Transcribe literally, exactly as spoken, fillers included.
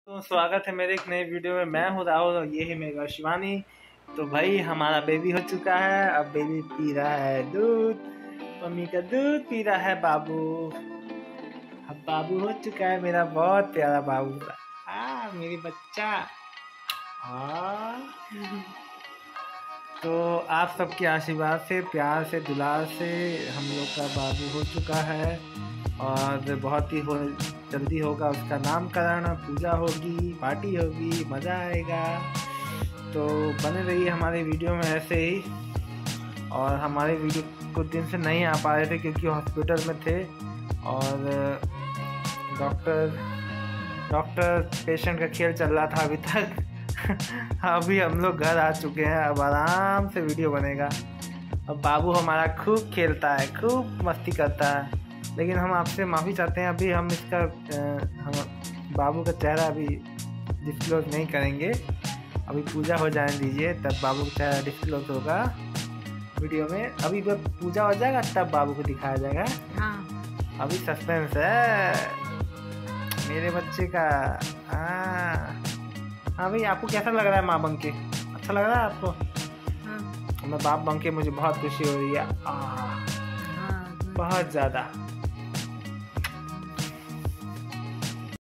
तो स्वागत है मेरे एक नई वीडियो में। मैं हूँ राहुल और ये है मेरा शिवानी। तो भाई हमारा बेबी हो चुका है। अब बेबी पी रहा है दूध, मम्मी का दूध पी रहा है बाबू। अब बाबू हो चुका है मेरा बहुत प्यारा बाबू। आ मेरी बच्चा। आ तो आप सबके आशीर्वाद से, प्यार से, दुलार से हम लोग का बाबू हो चुका है और बहुत ही हो जल्दी होगा उसका नामकरण, पूजा होगी, पार्टी होगी, मज़ा आएगा। तो बने रहिए हमारे वीडियो में ऐसे ही। और हमारे वीडियो कुछ दिन से नहीं आ पा रहे थे क्योंकि हॉस्पिटल में थे और डॉक्टर डॉक्टर पेशेंट का खेल चल रहा था अभी तक। अभी हम लोग घर आ चुके हैं, अब आराम से वीडियो बनेगा। अब बाबू हमारा खूब खेलता है, खूब मस्ती करता है, लेकिन हम आपसे माफ़ी चाहते हैं। अभी हम इसका हम बाबू का चेहरा अभी डिस्क्लोज नहीं करेंगे। अभी पूजा हो जाने दीजिए, तब बाबू का चेहरा डिस्क्लोज होगा वीडियो में। अभी जब पूजा हो जाएगा तब बाबू को दिखाया जाएगा। हाँ। अभी सस्पेंस है मेरे बच्चे का। हाँ हाँ भाई, आपको कैसा लग रहा है माँ बन के? अच्छा लग रहा है आपको? हाँ। मैं बाप बन के मुझे बहुत खुशी हो रही है। आ, हाँ। बहुत ज़्यादा।